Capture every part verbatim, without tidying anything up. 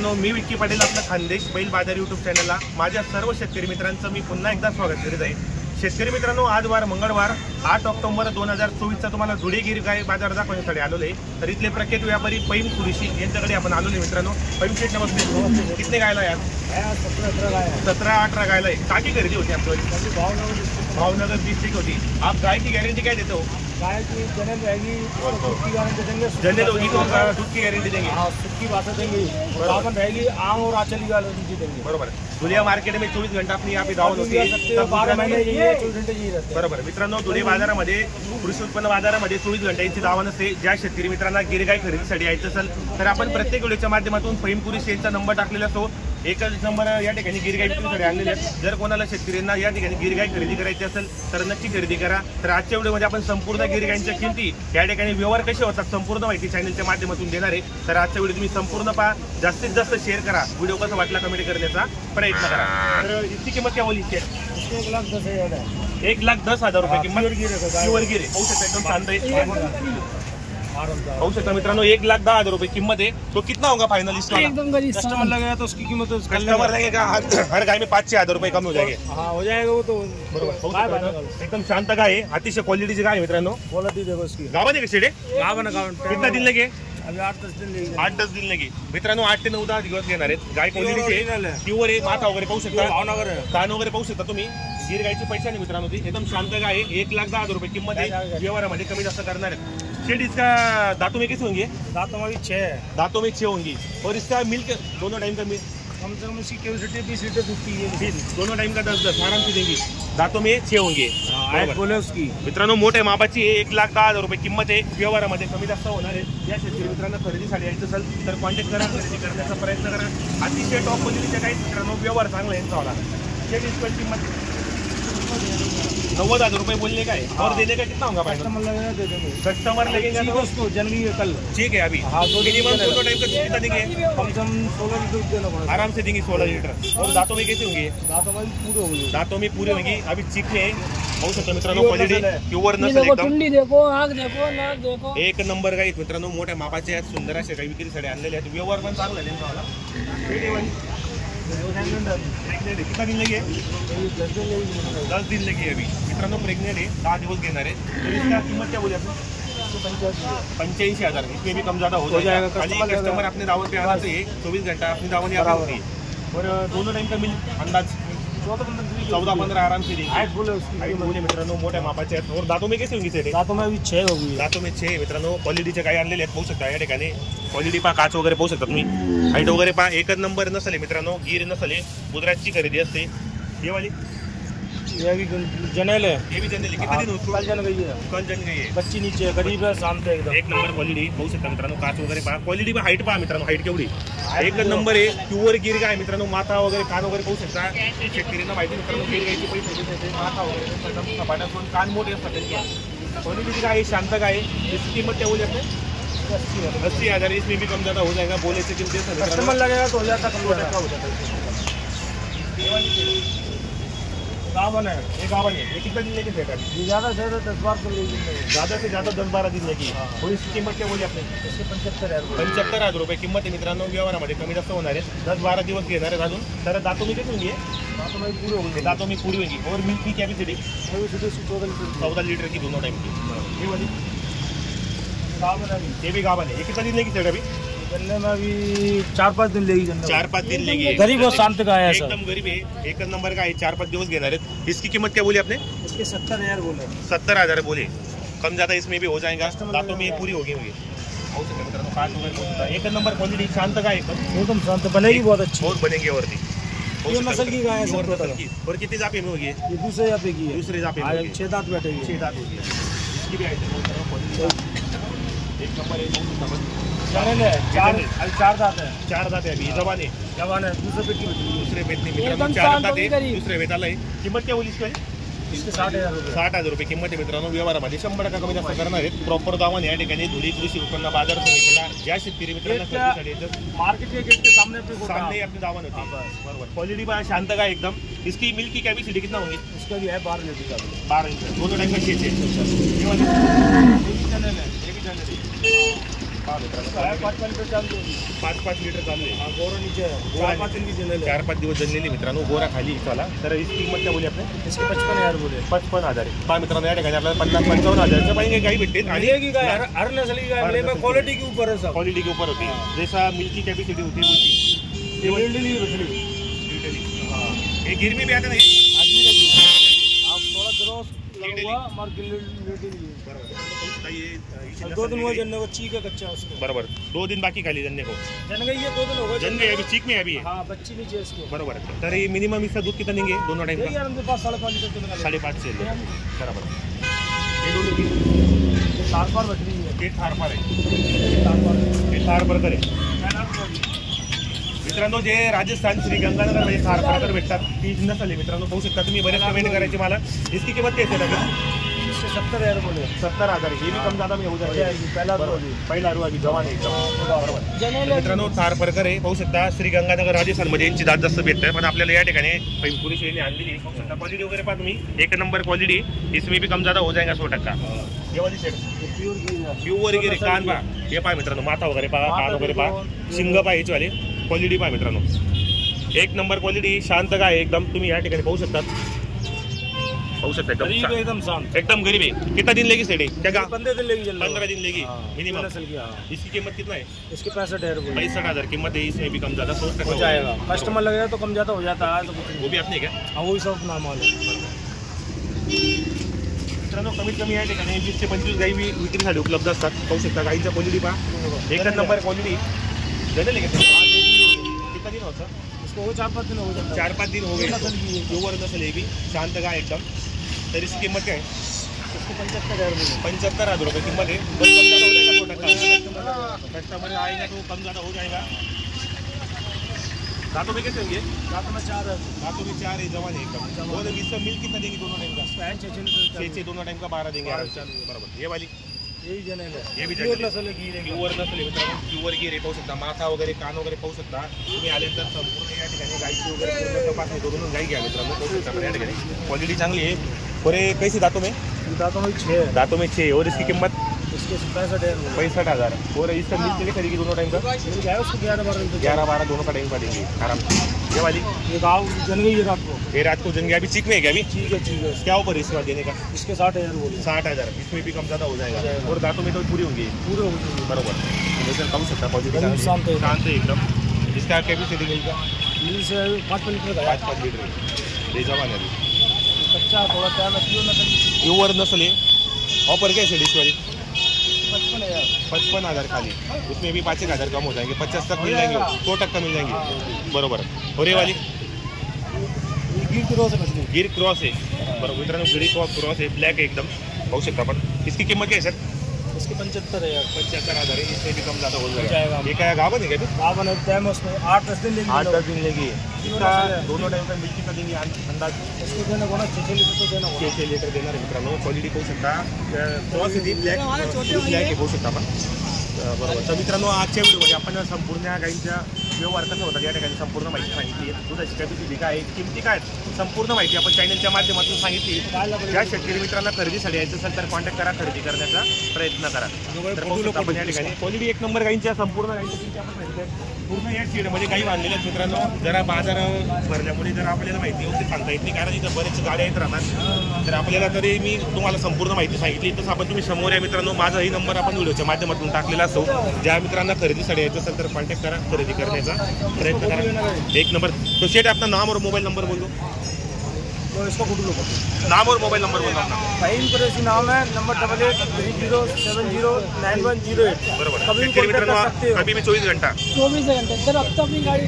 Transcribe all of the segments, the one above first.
मित्रांनो, मी विक्की पाटील आपलं खानदेश बैल बाजार यूट्यूब चॅनलला माझ्या सर्व शेतकरी मित्रांचं मी पुन्हा एकदा स्वागत करीत आहे। शेतकरी मित्रांनो, आज वार मंगळवार आठ ऑक्टोबर दोन हजार चोवीसचा तुम्हाला धुळे गिर गाय बाजार दाखवण्यासाठी आलो आहे। तर इथले प्रख्यात व्यापारी पैम कुरेशी यांच्याकडे आपण आलो आहे। मित्रांनो, पैम शेट नमस्ते, कितने गायला यार? सत्रह अठारह गायला आहे। टाकी खरेदी होती आपली भावनगर डिस्ट्रिक्ट होती। आप गाय की गारंटी क्या देते हो? गाय की जनरल रहेगी, दूध की गारंटी देंगे। जनरल होगी तो दूध की गारंटी देंगे। हाँ, सूखी बातें देंगे। दामन रहेगी, आम और आंचल की गारंटी देंगे। बरोबर। धुळे मार्केट में चोवीस घंटा अपनी यहाँ पे दावण होती है। बारह महीने चोवीस घंटे यही रहते। बरोबर मित्रांनो, धुळे बाजारामध्ये कृषी उत्पन्न बाजारामध्ये चोवीस घंट्यांची दावण असते। ज्या शेतकरी मित्रांना गिरगाय खरेदीसाठी यायचं असेल तर आपण प्रत्येक व्हिडिओच्या माध्यमातून पैम कुरेशी यांचा नंबर टाकलेला असतो। एकच नंबर या ठिकाणी गिरगाय विक्रीसाठी आणलेले आहेत। जर कोणाला शेतकऱ्यांना या ठिकाणी गिरगाय खरेदी करायची असेल तर नक्की खरेदी करा। तर आजच्या व्हिडिओमध्ये आपण संपूर्ण गिरगायांच्या किमती, या ठिकाणी व्यवहार कसे होतात संपूर्ण माहिती चॅनलच्या माध्यमातून देणार आहे। तर आजच्या व्हिडिओ तुम्ही संपूर्ण पहा, जास्तीत जास्त शेअर करा, व्हिडिओ कसा वाटला कमेंट करण्याचा प्रयत्न करा। तर इसकी किंमत क्या बोली? एक लाख दस हजार एक लाख दस हजार रुपये किंमत। प्युअर गिर पाहू शकता, एकदम शांत आहे। पाहू शकता मित्रांनो, एक लाख दस हजार रुपये किंमत है। तो कितना होगा फाइनल इसका? एकदम कस्टमर लगेगा तो उसकी कीमत कस्टमर लगेगा हर गाय में पाच छह हजार रुपये कम हो जाएंगे। हाँ, हो जाएगा वो तो बरोबर। एकदम शांत गाय आहे, अतिशय क्वालिटीची गाय मित्रांनो। क्वालिटी देखो उसकी। गावाने का शेडे गावन गावन कितना दिन लगे? अभी आठ दस दिन लगेगा। आठ दस दिन लगे मित्रांनो। आठ ते नऊ दहा दिवस घेणार आहेत। गाय क्वालिटीची आहे, प्युअर आहे। माथा वगैरे पाहू शकता, भावनगर कान वगैरे पाहू शकता तुम्ही। गिर गायची पैसा नाही मित्रांनो, ती एकदम शांत गाय आहे। एक लाख दहा हजार रुपये किंमत आहे। व्यवहारामध्ये कमी जास्त करणार आहेत। शेड इसका दांतों में कैसे होंगे? दांतों में भी छह है। दांतों में छह होंगी। और इसका मिल्क दोनों टाइम का मिल्क कम से कम इसकी कैपेसिटी बीस लीटर दूध की है। दोनों टाइम का दस दस आराम से देंगी। दांतों में छह होंगे। बोले उसकी मित्रांनो, मोठ्या मापाची आहे। एक लाख दहा हजार रुपये किंमत आहे। व्यवहारामध्ये कमी जास्त होणार आहे। या शेतकरी मित्रांना खरेदीसाठी यायचं असेल तर कॉन्टॅक्ट करा, खरेदी करण्याचा प्रयत्न करा। अतिशय टॉप क्वालिटीच्या काही मित्रांनो व्यवहार चांगला यांचा होला। शेड इसकी किंमत नव्वद हजार रुपये बोलने का है। और देने का कितना होगा? कस्टमर लगेगा दे देंगे। कस्टमर लगेगा तो उसको जनवरी कल ठीक है। अभी हाँ, दो मिनिमम दोनों टाइम का कितना देंगे? कम से कम सोलह लीटर दूध देना पड़ेगा। आराम से देंगे सोलह लीटर। और दांतों में कैसे होंगे? दांतों में पूरे होंगे। दांतों में पूरे होंगी। अभी चिकने पाहू शकता मित्रांनो, क्वालिटी प्युअर नसेल एकदम। टुंडी देखो, आग देखो, नाक देखो, एक नंबर गाई मित्रांनो। मोठ्या मापाचे आहेत, सुंदर असे गाई विक्रीसाठी आणलेले आहेत। व्यवहार पण चांगला आहे त्यांचा वाला। कितना दिन लगे? दस दिन लगे अभी मित्रांनो। प्रेग्नेंट है, दहा दिवस घेणार आहे। तर इसका किंमत क्या बोली आपने? पंच्याऐंशी हजार। इसमें भी कम ज्यादा हो जाएगा। खाली कस्टमर अपने दावत पे आना चाहिए। चौबीस घंटा अपनी दावत यहाँ होती है। और दोनों टाइम का मिल अंदाज चौदह पंद्रह आराम से देंगे मित्रांनो। मोठ्या मापाचे आहेत। और दांतों में कैसे होंगी सेट? दांतों में अभी छह होगी। दांतों में छह मित्रांनो। क्वालिटीचे काही आणलेले आहेत, पाहू शकता या ठिकाणी। क्वालिटी पहा, काच वगैरे पाहू शकता तुम्ही। हाईट वगैरे पहा, एकच नंबर नसले मित्रांनो। गिर नसले, गुजरातची खरेदी असते। ये वाली ये भी जनरल है। ये भी जनरल है। कितने दिन उसको? कल जन गई है। कल जन गई है। बच्ची नीचे गरीब है, शांत है एकदम। एक नंबर क्वालिटी पाहू शकता मित्रांनो। काच वगैरे पहा, क्वालिटी पहा, हाईट पहा मित्रांनो। हाईट केवढी एक नंबर आहे। प्युअर गिर गाय मित्रांनो। माथा वगैरे कान वगैरे पाहू शकता। शेतकऱ्यांना माहिती मित्रांनो, गिर गायची पैसे माथा वगैरे सपाटातून कान मोठे असतात त्यांचे। क्वालिटीची गाय शांत गाय। इसकी कीमत क्या बोली आपने? अस्सी हजार। इसमें भी कम ज्यादा हो जाएगा। बोले से किमती कस्टमर लगेगा तो हो जाता, कम हो जाता। गावन है, ये गावन है। ये कितना दिन लेके सेट है? ये ज़्यादा से ज़्यादा दस बार तो लेगी। ज़्यादा से ज़्यादा दस बारह दिन लेगी। और इसकी किंमत क्या बोली आपने? इसके पंच्याहत्तर हजार पंच्याहत्तर हजार रुपये किंमत आहे मित्रांनो। व्यवहारामध्ये कमी जास्त होणार आहे। दस बारह दिवस घेणार आहेत अजून। तर दातों में किती होंगी? दांतों में पूरे होंगे। दातों में पूरी होगी। और मिल्क की कैपेसिटी चौदह लीटर चौदह लीटर की दोनों टाइम की। ये वाली गावन है, ये भी गावन है। ये कितना दिन लेगी सेट? अभी जनने में अभी चार पाँच दिन लेगी। जनने चार पाँच दिन लेगी। गरीब और शांत का है, एकदम गरीब है। एक नंबर का है। चार पाँच दिवस घेणार आहेत। इसकी कीमत क्या बोली आपने? इसके सत्तर हजार बोले। सत्तर हजार बोले। कम ज्यादा इसमें भी हो जाएगा। दांतों में पूरी होगी होगी मित्रांनो। एक नंबर क्वालिटी, शांत गाय एकदम एकदम शांत बनेगी, बहुत अच्छी बहुत बनेगी। और ये नस्ल की गाय है। और कितनी जापे में होगी? ये दूसरे जापे की है। दूसरे जापे में छह दांत बैठेगी। छह दांत होगी। इसकी भी एक नंबर है। जनरल है, चार चार दांत है। चार दांत है। अभी जवान है। जवान है। दूसरे पेट की दूसरे पेट नहीं मित्रांनो। चार दांत है, दूसरे पेटाला आहे। किंमत क्या बोली इसकी? इसके साठ हजार रुपये साठ हजार रुपये किंमत आहे मित्रांनो। व्यवहारामध्ये शंभर टक्का कमी जास्त करणार आहेत। प्रॉपर दावण या ठिकाणी धुळे कृषी उत्पन्न बाजार समितीला ज्या शेतकरी मित्रांना मार्केट के गेट के सामने सामने अपनी दावण होती है। बरोबर। क्वालिटी बा शांत का एकदम। इसकी मिल्क की कैपेसिटी कितना होंगी? इसका भी है बारह लीटर का। बारह लीटर दोनों टाइम का छः छः। पहा मित्रांनो पाच पाच लिटर चालू आहे. पाच पाच लिटर चालू आहे. हा, गोरा नीचे है. गोरा चार पाँच दिन की जनरल है. चार पाच दिवस जनलेली मित्रांनो गोरा खाली चला तर इसकी किंमत काय बोली आपण इसके पचपन हजार बोले. पचपन हजार आहे. पहा मित्रांनो या ठिकाणी आपल्याला पन्नास पंचावन्न हजारच्या पाहिजे गाई भेटते आणि मिलेगी गाय हर हर नस्ल की गाय मिलेगी. क्वालिटी के ऊपर है सब. क्वालिटी के ऊपर होती है जैसा मिल्की कैपेसिटी होती है वैसी ये लिटरली लिटरली ये गिर में भी आते नहीं आदमी का जी. आप थोड़ा ग्रोस लगा हुआ मार के लिटरली दो दिन हुआ जनने को. चीक है कच्चा उसको. बरोबर दो दिन बाकी खाली जनने को. जन गई ये दो दिन हो गए. जन गई अभी चीक में अभी है. हाँ बच्ची नीचे इसको. बरोबर तर ये मिनिमम इसका दूध कितना देंगे दोनों टाइम यही का यार उनके पास साढ़े पाँच लीटर दूध निकाले. साढ़े पाच से बराबर ये दोनों की ये सात बार बकरी है. ये थार फार आहे सात बार. हे थार बर्गर आहे मित्रांनो. जे राजस्थान श्री गंगानगर मध्ये थार बर्गर भेटतात ती नसल आहे मित्रांनो. पाहू शकता तुम्ही. बरेच कमेंट करायचे मला. इसकी किंमत कैसे लगे इसके सत्तर हजार बोले. सत्तर हजार ये भी कम ज्यादा में हो जाएगी. पहला पहिला रू अभी जवान आहे बरोबर. मित्रांनो थार बर्गर आहे पाहू शकता. श्री गंगानगर राजस्थान मध्ये यांची दात जास्त भेटते पण आपल्याला या ठिकाणी पुरी शेळी आणलेली पाहू शकता. क्वालिटी वगैरे पहा तुम्ही एक नंबर क्वालिटी. इसमें भी कम ज्यादा हो जाएगा सौ टक्का. ये वाली सेट प्युअर गिरे कान पहा. हे पहा मित्रांनो माथा वगैरे पहा कान वगैरे पहा शिंग पहा याची वाली क्वालिटी पहा मित्रांनो. एक नंबर क्वालिटी शांत गाय एकदम. तुम्ही या ठिकाणी पाहू शकता पाहू शकता एकदम एकदम शांत एकदम गरीब है. कितना दिन लेगी सेडी क्या गा पंद्रह दिन लेगी. पंद्रह दिन लेगी मिनिमम. नस्ल की. हाँ इसकी कीमत कितना है इसके पैंसठ हजार बोले. पैंसठ हजार कीमत है. इसमें भी कम ज्यादा सौ टका हो जाएगा. कस्टमर लगेगा तो कम ज्यादा हो जाता है. तो वो भी आपने क्या हाँ वही सब अपना माल है. मित्रांनो कमीत कमी या ठिकाणी वीस ते पंचवीस गाई वि- विक्रीसाठी उपलब्ध असतात. पाहू शकता गाईच्या क्वालिटी पहा एकच नंबर क्वालिटी. जनरल है कितना दिन होता इसको वो चार पाँच दिन हो जाता है. चार पाच दिन हो गए. नस्ल की है. प्युअर नसल है भी शांत गाय एकदम. तर इसकी कीमत क्या है इसको पचहत्तर हजार बोले. पंचहत्तर हजार रुपये कीमत है. बस कम ज़्यादा हो जाएगा सौ टक्का. कस्टमर आएगा तो कम ज़्यादा हो जाएगा. दांतों में कैसे होंगे दांतों में चार है. दांतों में चार है जवान है एकदम. और इसका मिल्क कितना देंगे दोनों टाइम का पैंट छः छः छः लीटर छः दोनों टाइम का बारह देंगे बारह आराम से. चालू है. बरोबर. ये वाली यही जनरल है. ये भी प्योर जनरल है. नस्ल की है. प्युअर नसले मित्रांनो. प्युअर गिरे पाहू शकता. माथा वगैरे कान वगैरे पाहू शकता. तुम्ही आल्यानंतर संपूर्ण या ठिकाणी गायची वगैरे पूर्ण तपासणी करून गाई घ्या मित्रांनो. पाहू शकता आपण या ठिकाणी क्वालिटी चांगली आहे. और ये कैसी दांतों में दांतों में छः है. दांतों में छः. और इसकी कीमत इसके पैंसठ हजार बोले. पैंसठ हजार. और इसका मिल्क कितने खरीदी दोनों टाइम का मिल जाए उसको ग्यारह बारह लीटर. ग्यारह बारह दोनों का टाइम का देंगे आराम से. ये वाली ये गाँव जन गई है रात को. ये रात को जन गया अभी चीक में है क्या अभी ठीक है ठीक है. क्या ऊपर इसके बाद देने का इसके साठ हजार बोले. साठ हजार. इसमें भी कम ज़्यादा हो जाएगा. जाएगा. और दांतों में तो पूरी होंगी पूरे हो जाएंगे. बरोबर. जैसे कम सकता क्वालिटी एकदम शांत है. शांत है एकदम. इसका कैपेसिटी मिल का मिल से पाँच लीटर का पाच पाच लिटर. ये जवान है अभी. कच्चा थोड़ा टाइम लगती है. प्युअर नस्ल है. ऑफर कैसे डिश वाली पचपन हजार. पचपन हजार खाली. उसमें भी पाँच एक हजार कम हो जाएंगे. पचास तक मिल जाएंगे. सौ टक्का मिल जाएंगे बरोबर. और ये वाली गिर क्रॉस है मछली. गिर क्रॉस है बरोबर मित्रांनो. गिरी क्रॉस क्रॉस है ब्लॅक है एकदम. पाहू शकता आपण. इसकी किंमत क्या है सर इसके पंचहत्तर हजार. पचहत्तर हजार है. इसमें भी कम ज़्यादा हो जाएगा. जाएगा. ये क्या गावन है क्या फिर आप बने टाइम उसमें आठ दस दिन लेंगे. आठ दस दिन लेगी. इसका दोनों टाइम का मिल्क कितना देंगे अंदाज इसको देना होगा छः छः लीटर तो देना होगा. छः छः लिटर देणार आहे मित्रांनो. क्वालिटी पाहू शकता. क्रॉस आहे ती ब्लॅक ब्लॅक आहे पाहू शकता आपण. बरोबर. तर मित्रांनो आजच्या व्हिडिओमध्ये आपण संपूर्ण गाईंच्या व्यवहार कसा होतात या ठिकाणी संपूर्ण माहिती सांगितली आहे. दुधाची कॅपॅसिटी काय आहे किमती काय आहेत संपूर्ण माहिती आपण चॅनलच्या माध्यमातून सांगितली. ज्या शेतकरी मित्रांना खरेदीसाठी यायचं असेल तर कॉन्टॅक्ट करा. खरेदी करण्याचा प्रयत्न करा. तर पाहू शकता आपण या ठिकाणी क्वालिटी एक नंबर गाईंच्या संपूर्ण गाईंच्या किमती आपण सांगितल्या. पूर्ण या शेडमध्ये गाई बांधलेल्या आहेत मित्रांनो. जरा बाजार भरल्यामुळे जरा आपल्याला माहिती व्यवस्थित सांगता येत नाही कारण इथं बरेच गाड्या येत राहतात. तर आपल्याला तरी मी तुम्हाला संपूर्ण माहिती सांगितली. तसं आपण तुम्ही समोर या मित्रांनो माझाही नंबर आपण व्हिडिओच्या माध्यमातून टाकलेला असतो. ज्या मित्रांना खरेदीसाठी यायचं असेल तर कॉन्टॅक्ट करा. खरेदी करण्याचा प्रयत्न करा. एक नंबर. तो शेट अपना नाम और मोबाइल नंबर बोल दो. तो इसको कुछ लोग नाम और मोबाइल नंबर बोल दो अपना. फाइन कुरैशी नाम है. Number double eight three zero seven zero nine one zero eight. बरोबर. कभी भी शेतकरी कॉन्टैक्ट कर सकते हो. मित्रांनो कभी भी चोवीस घंटा चौबीस घंटे जर हफ्ता अपनी गाड़ी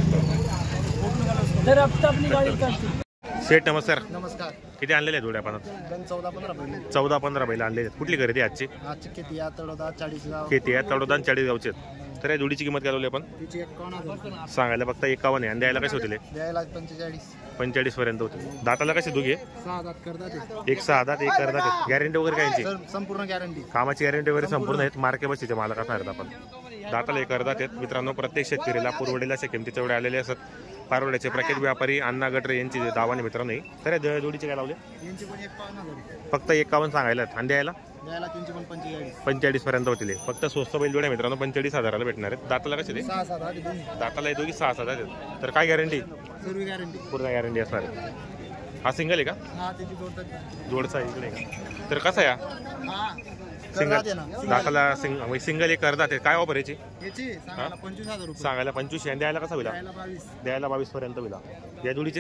करती जर हफ्ता अपनी गाड़ी करती. शेठ नमस्कार. नमस्कार. किती आणलेले आहेत जोड्या आपण गण चौदा पंधरा पहिले. चौदा पंधरा बैल आणलेले आहेत. कुठली खरेदी आहे आजची आजची किती या तळोदा चाळीस गाव. खेती आहे तडोदान चाळीस गावचे आहेत. तर या जोडीची किंमत काय लावली आपण तिची एकावन्न हजार. सांगायला फक्त एकावन्न आहे आणि द्यायला कसे होतील द्यायला पंचेचाळीस पंचेचाळीस पर्यंत होते. दाताला कसे दोघे सहा दात करतात. एक सहा दात एक करतात. गॅरंटी वगैरे काय यांची सर संपूर्ण गॅरंटी. कामाची गॅरंटी वगैरे संपूर्ण आहेत. मार्के बसीच्या मालका फायदा आपण दाताला एक करतात आहेत मित्रांनो. प्रत्येक शेतकरीला पुरवडेला अशा किमती तेवढे आलेले असतात. पारोड्याचे प्रख्यात व्यापारी अण्णा गटरे यांची दावाने मित्रांनो ही. तर या ज- जोडीचे काय लावले? यांची पण एकावन्न हजार फक्त एकावन्न सांगायला आणि द्यायला द्यायला त्यांची पण पंचेचाळीस पंचेचाळीस पर्यंत होतील हे. फक्त स्वस्त बैल जोड्या मित्रांनो पंचेचाळीस हजाराला भेटणार आहेत. दाताला कसे ते? सहा सात आठ दोन्ही दाताला हे दोघी सहा सात आहेत. तर काय गॅरंटी? सर्व गॅरंटी. पूर्ण गॅरंटी असणार आहे. हा सिंगल आहे का? हा त्याची जोडतात. जोडचा इकडे आहे का? तर कसा आहे हा? हा सिंगल करतात ना दाताला सिंग सिंगल एक करतात आहे. काय ऑफर याची? याची सांगायला पंचवीस हजार रुपये सांगायला पंचवीस आणि द्यायला कसा होईल? द्यायला बावीस द्यायला बावीस पर्यंत होईल. या जोडीचे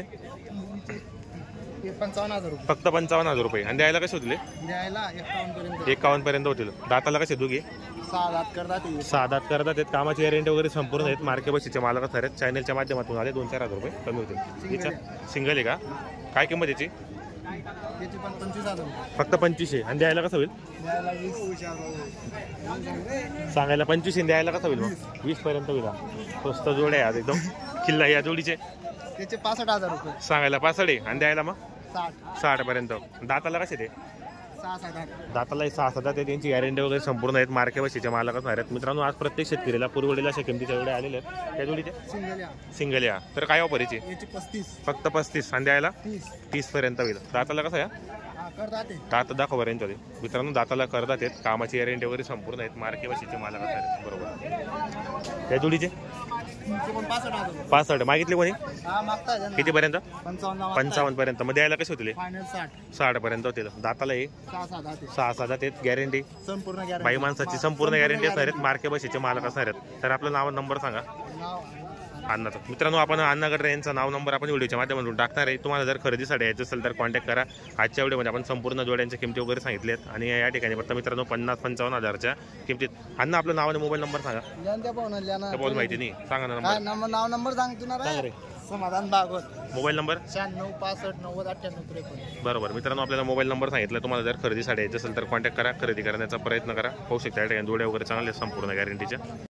हे पंचावन्न हजार रुपये फक्त पंचावन्न हजार रुपये आणि द्यायला कसे होतील? द्यायला एकावन्न पर्यंत एकावन्न पर्यंत होतील. दाताला कसे दोघे? सहा लाख करतात हे. सहा दात करतात आहेत. कामाची गॅरंटी वगैरे संपूर्ण आहेत. मार्के बशीचे मालक असणार आहेत. चॅनलच्या माध्यमातून आले दोन चार हजार रुपये कमी होतील. याच्या सिंगल आहे का? काय किंमत याची? याची पण पंचवीस हजार रुपये फक्त पंचवीस आहे आणि द्यायला कसं होईल? द्यायला वीस सांगायला पंचवीस आणि द्यायला कसं होईल मग? वीस पर्यंत होईल. स्वस्त जोड आहे आज एकदम. किल्ला या जोडीचे त्याचे पासष्ट हजार रुपये सांगायला पासष्ट आहे आणि द्यायला मग साठ साठ पर्यंत. दाताला कसे ते? सहा सात आठ दाताला सहा सात आहे. त्यांची गॅरंटी वगैरे संपूर्ण आहेत. मार्के बशीचे मालक असणार आहेत. मित्रांनो आज प्रत्येक शेतकरीला पुरवडीला अशा किमतीच्या एवढे आलेले आहेत. त्या जोडीचे सिंगल या सिंगल या. तर काय ऑफर याची? याची पस्तीस फक्त पस्तीस आणि द्यायला तीस तीस पर्यंत होईल. दाताला कसं या? हा करतात हे. दात दाखव यांच्यामध्ये मित्रांनो. दाताला करतात आहेत. कामाची गॅरंटी वगैरे संपूर्ण आहेत. मार्के बशीचे मालक असणार आहेत. बरोबर. त्या जोडीचे याचे पण पासष्ट हजार रुपये पासष्ट मागितले कोणी? हा मागताय त्यांना. किती पर्यंत? पंचावन्न पंचावन्न पर्यंत. मग द्यायला कसे होतील? फायनल साठ साठ पर्यंत होतील. दाताला हे सहा सात आठ हे. सहा सात आहेत. गॅरंटी संपूर्ण गॅरंटी बाई माणसाची संपूर्ण गॅरंटी असणार आहेत. मार्के बशीचे मालक असणार आहेत. तर आपलं नाव नंबर सांगा नाव अण्णाचं. मित्रांनो आपण अण्णा गटरे यांचं नाव नंबर आपण व्हिडिओच्या माध्यमातून टाकणार आहे. तुम्हाला जर खरेदीसाठी यायचं असेल तर कॉन्टॅक्ट करा. आजच्या व्हिडिओमध्ये आपण संपूर्ण जोड्यांच्या किमती वगैरे सांगितल्यात आणि या ठिकाणी फक्त मित्रांनो पन्नास पंचावन्न हजारच्या किमतीत. अण्णा आपलं नाव आणि मोबाईल नंबर सांगा. लिहान पाहून लिहाना तर बहुत माहिती नाही सांगा ना काय नंबर. नंबर नाव नंबर सांगतो ना सांग रे रे. समाधान भागवत मोबाईल नंबर शहाण्णव पासष्ट नव्वद अठ्ठ्याण्णव त्रेपन्न. बरोबर. मित्रांनो आपल्याला मोबाईल नंबर सांगितलं. तुम्हाला जर खरेदीसाठी यायचं असेल तर कॉन्टॅक्ट करा. खरेदी करण्याचा प्रयत्न करा. होऊ शकता या ठिकाणी जोड्या वगैरे चांगले संपूर्ण गॅरंटीच्या.